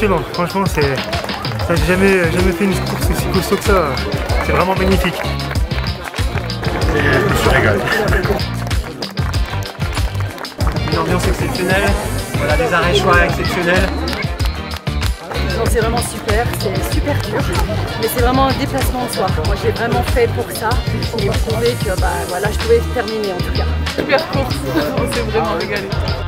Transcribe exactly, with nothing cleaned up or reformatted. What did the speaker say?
impressionnant. Franchement, c'est, ça, j'ai jamais, jamais fait une course aussi costaud que ça. C'est vraiment magnifique. Et je me suis régalé. Une ambiance exceptionnelle, voilà, des arrêts choix exceptionnels. C'est vraiment super, c'est super dur, mais c'est vraiment un déplacement de soi. Moi j'ai vraiment fait pour ça et prouver que bah, voilà, je pouvais terminer en tout cas. Super course, on s'est vraiment régalé.